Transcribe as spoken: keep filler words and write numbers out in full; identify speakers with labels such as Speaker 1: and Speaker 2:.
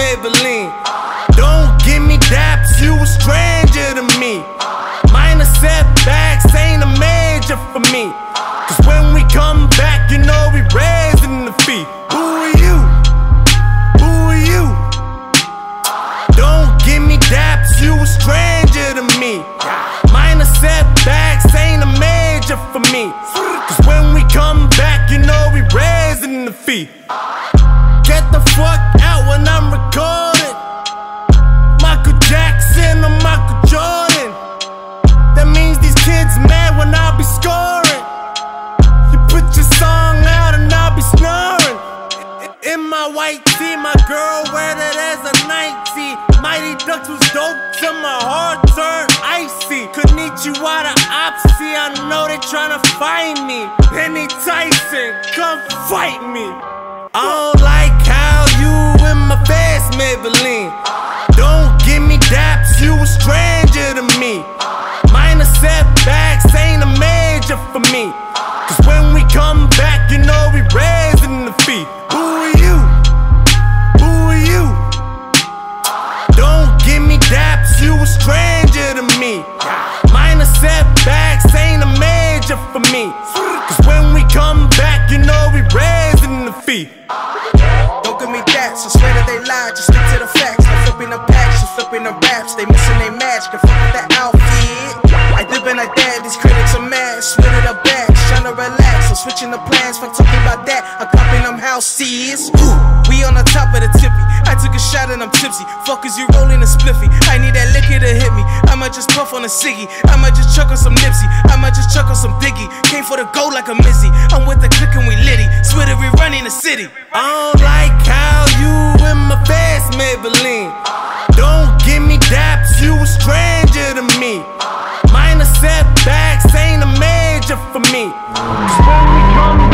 Speaker 1: Maybelline. Don't give me daps, you a stranger to me. Minor setbacks ain't a major for me. Cause when we come back, you know we raising the fee. Who are you? Who are you? Don't give me daps, you a stranger to me. Minor setbacks ain't a major for me. Cause when we come back, you know we raising the fee. Get the fuck out when I'm recording. Michael Jackson or Michael Jordan. That means these kids mad when I be scoring. You put your song out and I'll be snoring. In my white tee, my girl wear that as a nightie. Mighty Ducks was dope till my heart turned icy. Konnichiwa to Opsy, I know they tryna find me. Penny Tyson, come fight me. I don't like how you in my face, Maybelline. Don't give me daps, you a stranger to me. Minor setbacks ain't a major for me. Cause when we come back, you know we raising the fee. Who are you? Who are you? Don't give me daps, you a stranger to me. Minor setbacks ain't a major for me. Cause when we come back, you know we raising the fee.
Speaker 2: Don't give me daps, I swear that they lie, just stick to the facts. I'm flipping the packs, I'm flipping the raps. They missing they match, can fuck with that outfit. I dip and I dab, these critics are mad. Split it up back, tryna relax. I'm switching the plans, fuck talking about that. I'm copying them houses. Ooh, we on the top of the tippy. I took a shot and I'm tipsy. Fuck is you rolling a spliffy? I need that liquor to hit me. I might just puff on a ciggy. I might just chuck on some Nipsey. I might just chuck on some Biggie. Came for the gold like a Mizzy. I'm with the click and we litty. Swear we running the city.
Speaker 1: I don't like how you in my face, Maybelline. Don't give me daps, you a stranger to me. Minor setbacks ain't a major for me. Cause when we come